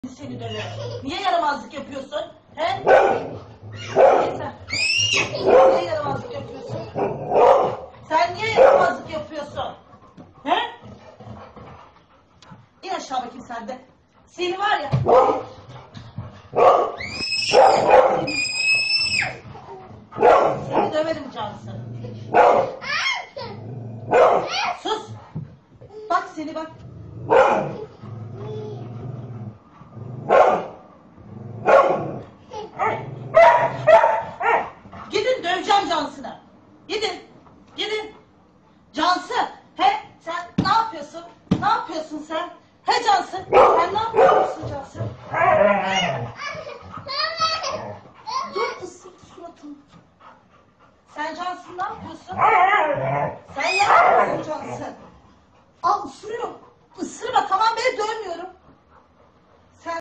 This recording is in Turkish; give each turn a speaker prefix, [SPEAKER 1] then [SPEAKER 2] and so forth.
[SPEAKER 1] Seni döverim. Niye yaramazlık yapıyorsun? He? Niye sen? Niye yaramazlık yapıyorsun? Sen niye yaramazlık yapıyorsun? He? İn aşağı bakayım sen de. Seni var ya.